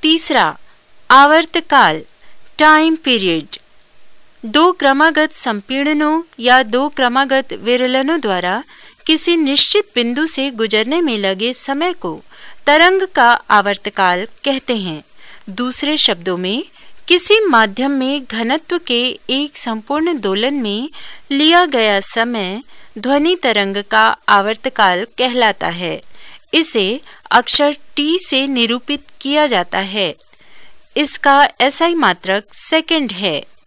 तीसरा, आवर्तकाल, time period. दो क्रमागत संपीड़नों या दो क्रमागत विरलनों द्वारा किसी निश्चित बिंदु से गुजरने में लगे समय को तरंग का आवर्तकाल कहते हैं। दूसरे शब्दों में, किसी माध्यम में घनत्व के एक संपूर्ण दोलन में लिया गया समय ध्वनि तरंग का आवर्तकाल कहलाता है। इसे अक्षर T से निरूपित किया जाता है। इसका SI मात्रक सेकंड है।